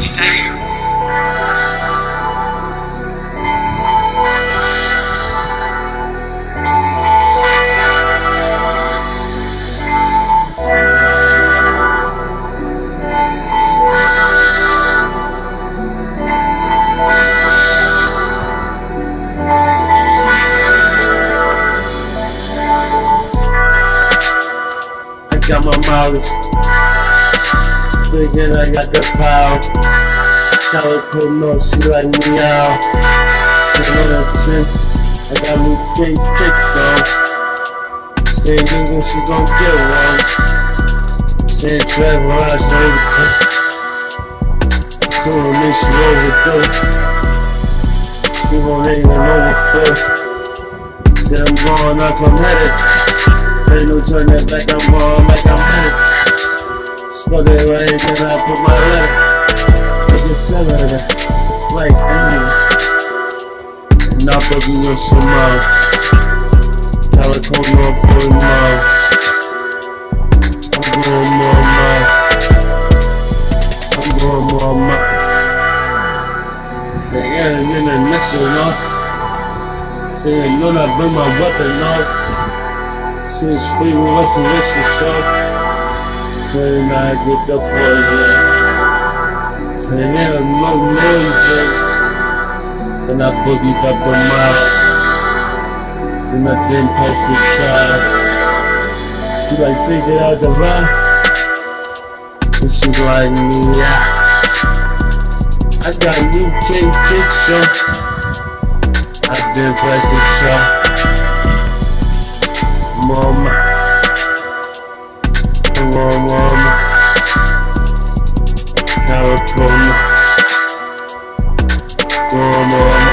Got my mileage, thinking I got the power. Calico no, she like me out. She wanna 10, I got me kicks on. Saying thinking she gon' get one. Saying travel out, she overcooked. Assuming me she overdosed. She won't even overflow. Said I'm going off, I'm headed. Ain't no turning back, I'm going like I'm headed. Smoke it right, then I put my letter. Look at seven, like anyway. And I boogie on some miles. Calico North 40 miles. I'm going more miles. I'm going more miles. They ain't in the next one off. Saying no, I bring my weapon off. Since free relationship, saying I get the poison, saying there no noise, and I boogied up the mile, then I didn't pass the child. She like take it out the ride, and she like me out. I got new kick show, I didn't pass the child. Mama, Calico, mama.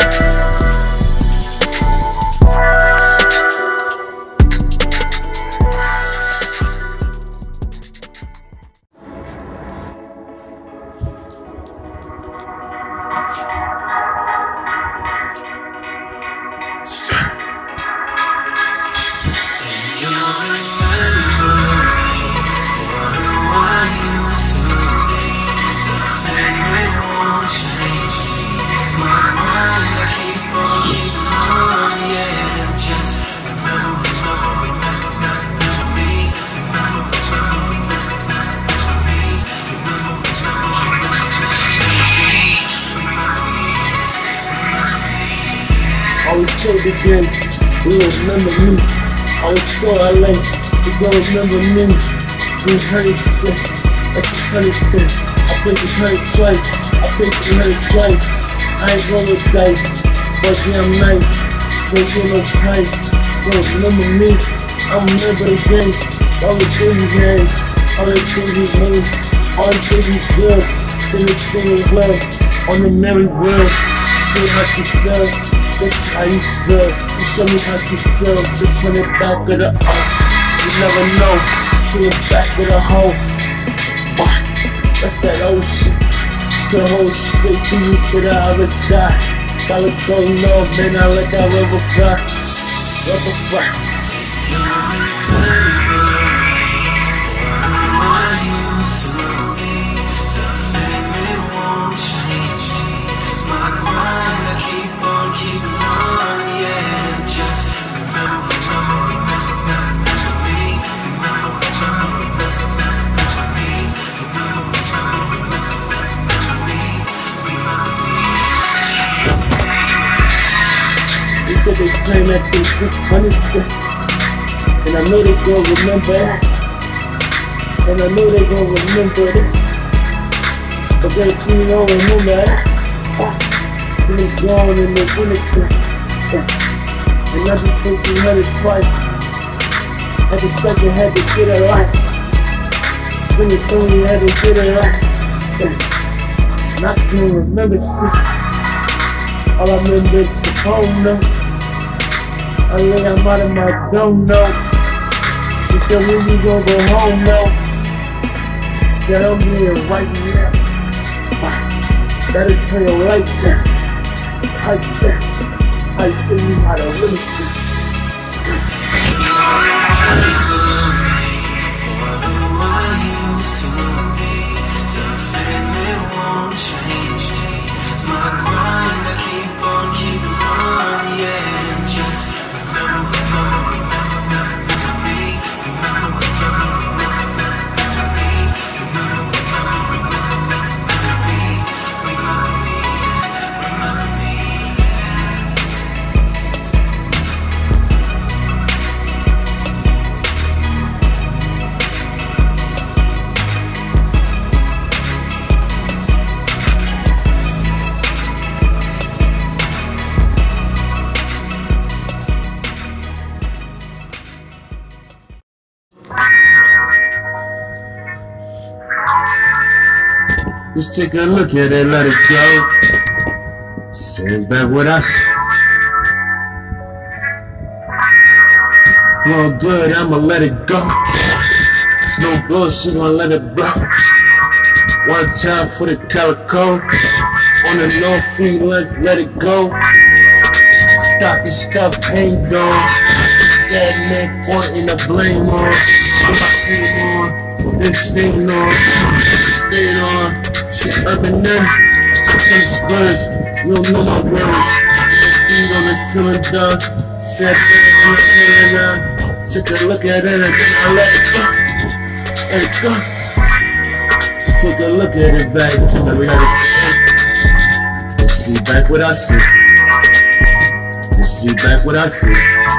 Always say it again, you remember me. Always saw LA, you gon' remember me. We heard it shit, that's a honey shit. I think it's heard twice, I think you heard it twice. I ain't rollin' dice, but yeah I'm nice. So you know price, don't remember me. I remember the days, all the things games, all the things we made, all the things we built. Sing the singing well, on the merry world. See how she feels, that's how you feel. You show me how she feels, sits on the back of the earth. You never know, she in back of the hole. That's that old shit. The whole straight through you to the other side. Calico, no, man, I let that river fly. River fly. They claim that they took punishment, and I know they gon' remember that, and I know they gon' remember this, but they don't remember that. When it's gone in the winter, and I just think you heard it twice. I just thought you had to get it right. When you told me you had to get it right, not gonna remember shit. All I remember is the phone number. I think I'm out of my zone now. She said when we gon' go home now. She said I'm being right now. Better tell you right there. Right there. I show you how to really For the one you used to be, the thing we want. Just take a look at it, let it go. Send back what I said. Blow good, I'ma let it go. It's no blow, she gon' let it blow. One time for the calico. On the no free lunch, let it go. Stocky stuff, hang on. That man pointing the blame on. Put my aim on, then stain on. Stay on, shit urban there. Spurs, you don't know my words. Beat on the cylinder. Said that in the air now. Took a look at it and then I let it go. Let it go. Just take a look at it back and let it go. Let's see back what I see. Let's see back what I see.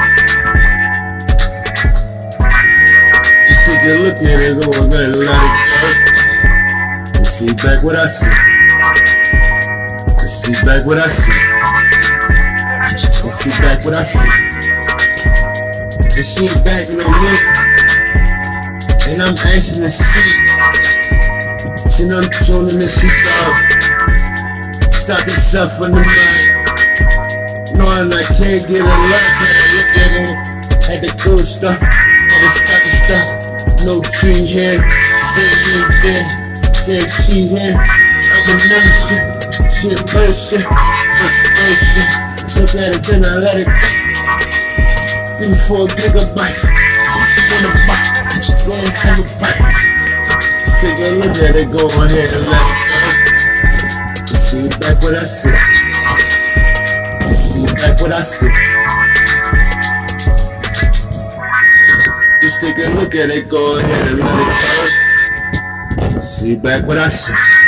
Just take a look at it, go and let it go. Let's see back what I see. Let's see back what I see. Let's see back what I see. And she back no me. And I'm asking to see. She know I'm trolling and she thought. Stock herself from the mind. Knowing I can't get a lot. Had to look at it. Had the cool stuff. Had the stocky stuff. No tree here. Said me there. Said she here. I'm a nation. She a person. Look at it, then I let it go. 3-4 gigabytes. She wanna buy. Go and have a bite. Take a look at it, go ahead and let it go. Let's see back what I see. Let's see back what I see. Just take a look at it, go ahead and let it go. See back what I see.